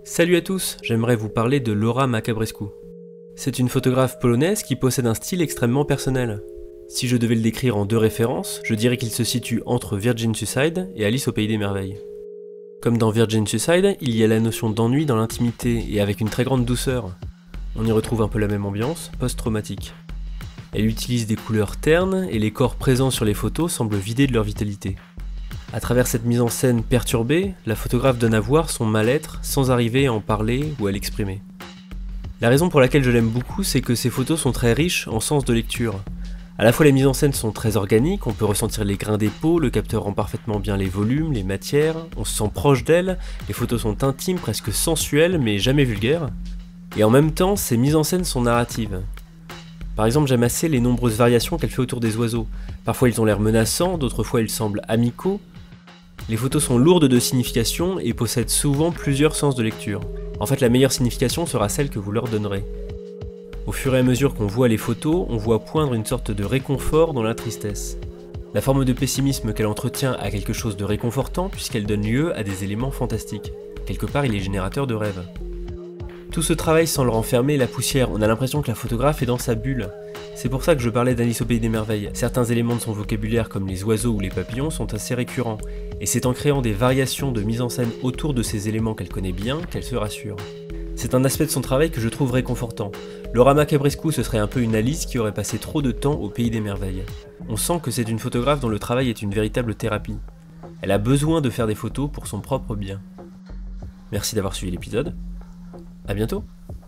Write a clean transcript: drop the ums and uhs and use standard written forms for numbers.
Salut à tous, j'aimerais vous parler de Laura Macabrescu. C'est une photographe polonaise qui possède un style extrêmement personnel. Si je devais le décrire en deux références, je dirais qu'il se situe entre Virgin Suicide et Alice au Pays des Merveilles. Comme dans Virgin Suicide, il y a la notion d'ennui dans l'intimité et avec une très grande douceur. On y retrouve un peu la même ambiance, post-traumatique. Elle utilise des couleurs ternes et les corps présents sur les photos semblent vidés de leur vitalité. À travers cette mise en scène perturbée, la photographe donne à voir son mal-être sans arriver à en parler ou à l'exprimer. La raison pour laquelle je l'aime beaucoup, c'est que ses photos sont très riches en sens de lecture. À la fois les mises en scène sont très organiques, on peut ressentir les grains des peaux, le capteur rend parfaitement bien les volumes, les matières, on se sent proche d'elle, les photos sont intimes, presque sensuelles, mais jamais vulgaires. Et en même temps, ces mises en scène sont narratives. Par exemple, j'aime assez les nombreuses variations qu'elle fait autour des oiseaux. Parfois ils ont l'air menaçants, d'autres fois ils semblent amicaux. Les photos sont lourdes de signification et possèdent souvent plusieurs sens de lecture. En fait, la meilleure signification sera celle que vous leur donnerez. Au fur et à mesure qu'on voit les photos, on voit poindre une sorte de réconfort dans la tristesse. La forme de pessimisme qu'elle entretient a quelque chose de réconfortant puisqu'elle donne lieu à des éléments fantastiques. Quelque part, il est générateur de rêves. Tout ce travail sans le renfermer la poussière, on a l'impression que la photographe est dans sa bulle. C'est pour ça que je parlais d'Alice au Pays des Merveilles. Certains éléments de son vocabulaire comme les oiseaux ou les papillons sont assez récurrents, et c'est en créant des variations de mise en scène autour de ces éléments qu'elle connaît bien qu'elle se rassure. C'est un aspect de son travail que je trouve réconfortant. Laura Macabrescu, ce serait un peu une Alice qui aurait passé trop de temps au Pays des Merveilles. On sent que c'est une photographe dont le travail est une véritable thérapie. Elle a besoin de faire des photos pour son propre bien. Merci d'avoir suivi l'épisode. À bientôt.